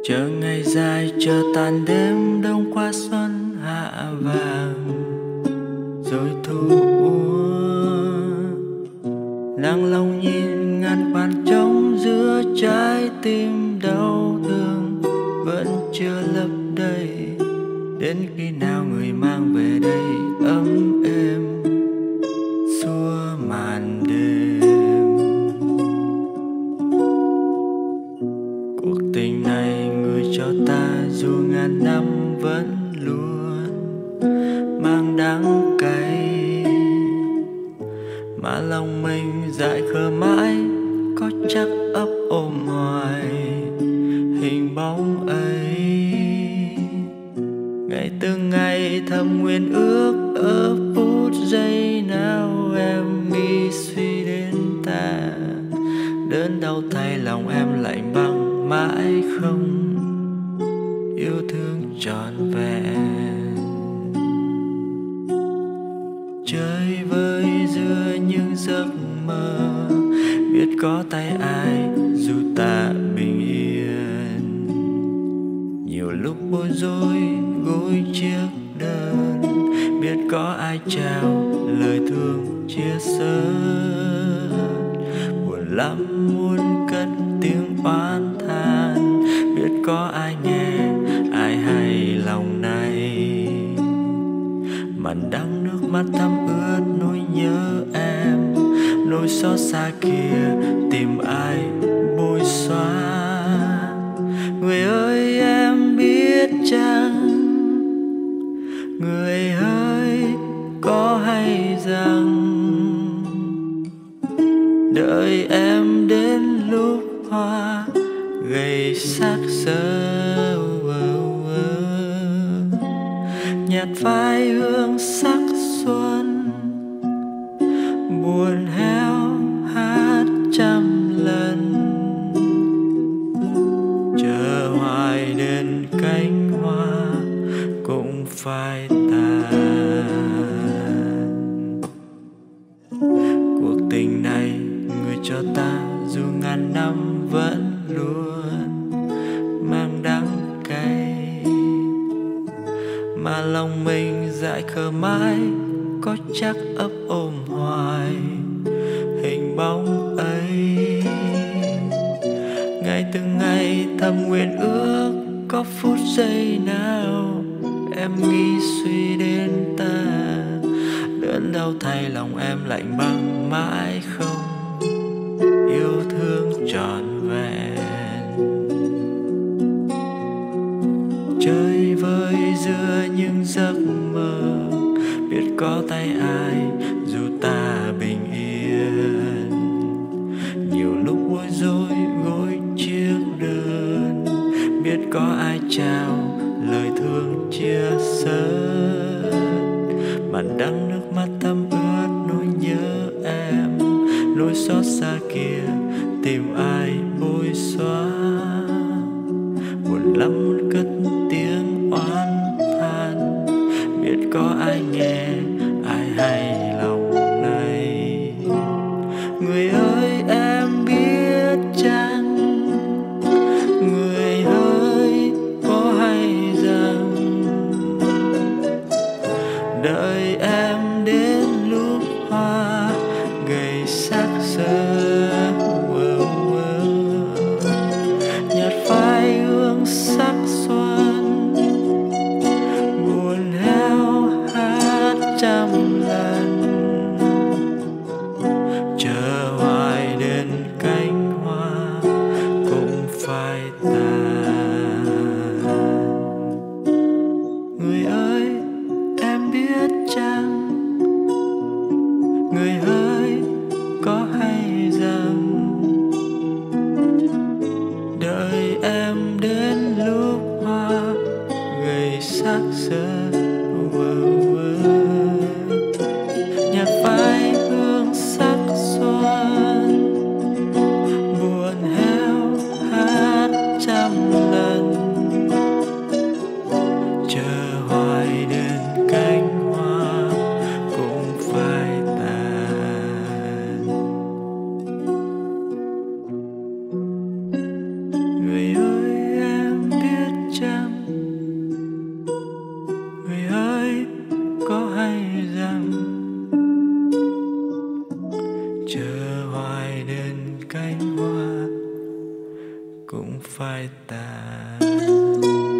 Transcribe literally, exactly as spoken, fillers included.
chờ ngày dài chờ tàn đêm đông qua xuân hạ vàng rồi thu úa, nắng lòng nhìn ngàn bàn trống giữa trái tim đau thương vẫn chưa lấp đầy. Đến khi nào người mang về đây ấm êm xua màn đêm. Cuộc tình này người cho ta dù ngàn năm vẫn luôn mang đắng cay, mà lòng mình dại khờ mãi có chắc ấp ôm hoài hình bóng ấy. Ngày từng ngày thầm nguyện ước ở phút giây nào em nghĩ suy đến ta, đớn đau thay lòng em lạnh băng mãi không yêu thương trọn vẹn. Chơi vơi giữa những giấc mơ biết có tay ai dù ta bình yên, nhiều lúc bối rối gối chiếc đơn biết có ai trao lời thương chia sẻ. Buồn lắm muốn cất tiếng oán than biết có ai nghe ai hay lòng này. Màn đắng nước mắt thấm ướt nỗi nhớ em, nỗi xót xa kia tìm ai bôi xóa. Người ơi em biết chăng, người ơi có hay rằng đợi em đến lúc hoa gầy xác xơ, nhạt phai hương sắc xuân buồn héo hát trăm lần. Chờ hoài đến cánh hoa cũng phai tàn. Cuộc tình này người cho ta dù ngàn năm vẫn luôn mang đắng cay, mà lòng mình dại khờ mãi có chắc ấp ôm hoài hình bóng ấy. Ngày từng ngày thầm nguyện ước có phút giây nào em nghĩ suy đến ta, đớn đau thay lòng em lạnh băng mãi không yêu thương trọn vẹn. Chơi vơi giữa những giấc mơ biết có tay ai dù ta bình yên, nhiều lúc bối rối gối chiếc đơn biết có ai trao lời thương chia sẻ. Màn đắng nước mắt thấm ướt nỗi nhớ em, nỗi xót xa kia tìm ai bôi xóa. Buồn lắm muốn cất tiếng oán than biết có ai nghe ai hay lòng này. Người ơi em biết chăng, người ơi có hay rằng đợi em đến lúc hoa gầy xác xơ, nhạt phai hương sắc xuân buồn héo hát trăm lần. Chờ hoài đến cánh hoa cũng phai tàn. Người ơi em biết chăng, người ơi có hay rằng đợi em đến lúc hoa gầy xác xơ, nhạt phai hương sắc xuân buồn héo hát trăm lần. Chờ hoài đến cánh hoa cũng phai tàn. Người ơi em biết ta.